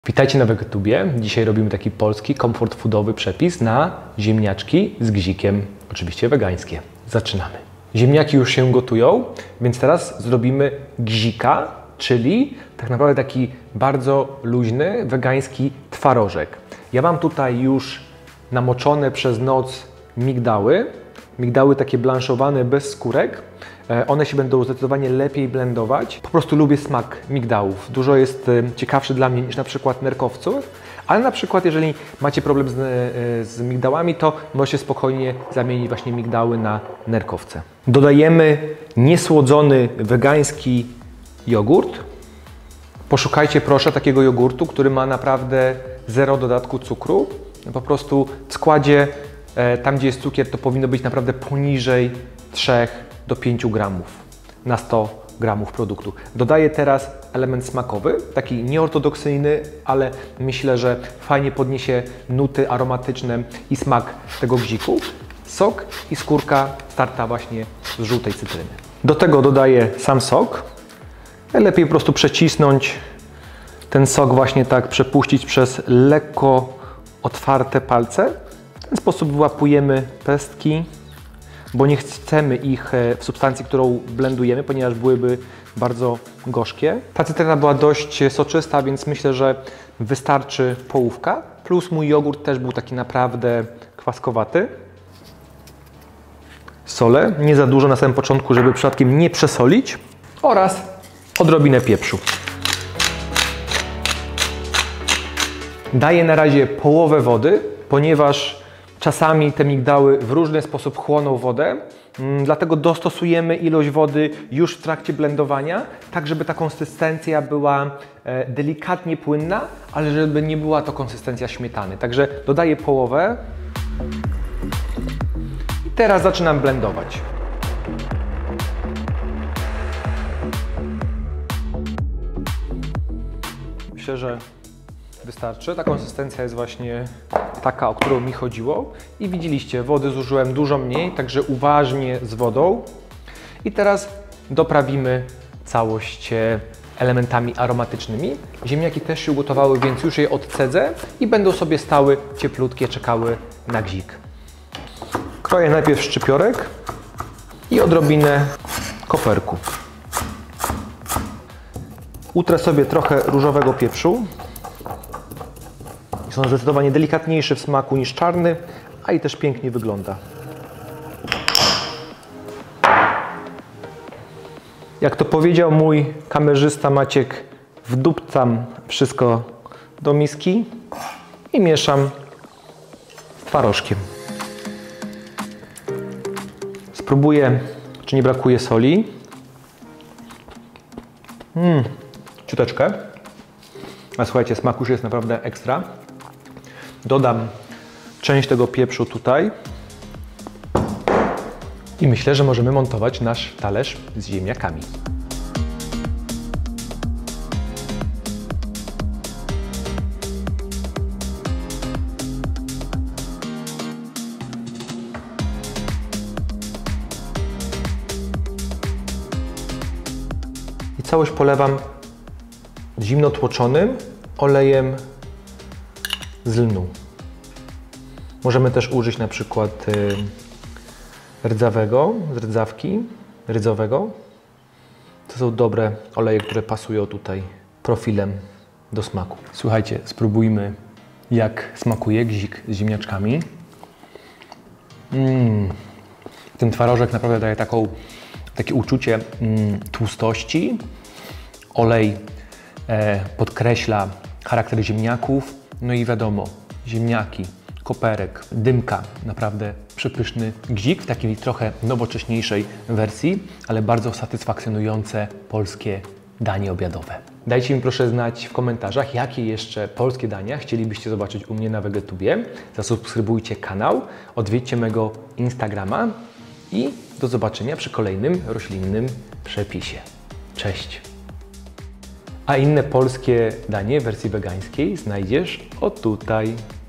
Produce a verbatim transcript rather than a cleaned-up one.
Witajcie na Wegetubie. Dzisiaj robimy taki polski, comfort foodowy przepis na ziemniaczki z gzikiem, oczywiście wegańskie. Zaczynamy. Ziemniaki już się gotują, więc teraz zrobimy gzika, czyli tak naprawdę taki bardzo luźny, wegański twarożek. Ja mam tutaj już namoczone przez noc migdały, migdały takie blanszowane bez skórek. One się będą zdecydowanie lepiej blendować. Po prostu lubię smak migdałów. Dużo jest ciekawszy dla mnie niż na przykład nerkowców, ale na przykład jeżeli macie problem z, z migdałami, to możecie spokojnie zamienić właśnie migdały na nerkowce. Dodajemy niesłodzony wegański jogurt. Poszukajcie proszę takiego jogurtu, który ma naprawdę zero dodatku cukru. Po prostu w składzie, tam gdzie jest cukier, to powinno być naprawdę poniżej trzech do pięciu gramów na sto gramów produktu. Dodaję teraz element smakowy, taki nieortodoksyjny, ale myślę, że fajnie podniesie nuty aromatyczne i smak tego gziku. Sok i skórka starta właśnie z żółtej cytryny. Do tego dodaję sam sok. Lepiej po prostu przecisnąć ten sok, właśnie tak przepuścić przez lekko otwarte palce. W ten sposób wyłapujemy pestki, bo nie chcemy ich w substancji, którą blendujemy, ponieważ byłyby bardzo gorzkie. Ta cytryna była dość soczysta, więc myślę, że wystarczy połówka. Plus mój jogurt też był taki naprawdę kwaskowaty. Solę, nie za dużo na samym początku, żeby przypadkiem nie przesolić. Oraz odrobinę pieprzu. Daję na razie połowę wody, ponieważ czasami te migdały w różny sposób chłoną wodę, dlatego dostosujemy ilość wody już w trakcie blendowania, tak żeby ta konsystencja była delikatnie płynna, ale żeby nie była to konsystencja śmietany. Także dodaję połowę i teraz zaczynam blendować. Myślę, że wystarczy. Ta konsystencja jest właśnie taka, o którą mi chodziło. I widzieliście, wody zużyłem dużo mniej, także uważnie z wodą. I teraz doprawimy całość elementami aromatycznymi. Ziemniaki też się ugotowały, więc już je odcedzę i będą sobie stały cieplutkie, czekały na gzik. Kroję najpierw szczypiorek i odrobinę koperku. Utrę sobie trochę różowego pieprzu. Są zdecydowanie delikatniejsze w smaku niż czarny, a i też pięknie wygląda. Jak to powiedział mój kamerzysta Maciek, wdupcam wszystko do miski i mieszam z twarożkiem. Spróbuję, czy nie brakuje soli. Mm, ciuteczkę. A słuchajcie, smak już jest naprawdę ekstra. Dodam część tego pieprzu tutaj i myślę, że możemy montować nasz talerz z ziemniakami. I całość polewam zimno tłoczonym olejem z lnu. Możemy też użyć na przykład y, rdzawego, z rdzawki, rydzowego. To są dobre oleje, które pasują tutaj profilem do smaku. Słuchajcie, spróbujmy, jak smakuje gzik z ziemniaczkami. Mm. Ten twarożek naprawdę daje taką, takie uczucie mm, tłustości. Olej e, podkreśla charakter ziemniaków. No i wiadomo, ziemniaki, koperek, dymka, naprawdę przepyszny gzik w takiej trochę nowocześniejszej wersji, ale bardzo satysfakcjonujące polskie danie obiadowe. Dajcie mi proszę znać w komentarzach, jakie jeszcze polskie dania chcielibyście zobaczyć u mnie na Wegetubie. Zasubskrybujcie kanał, odwiedźcie mego Instagrama i do zobaczenia przy kolejnym roślinnym przepisie. Cześć! A inne polskie danie w wersji wegańskiej znajdziesz o tutaj.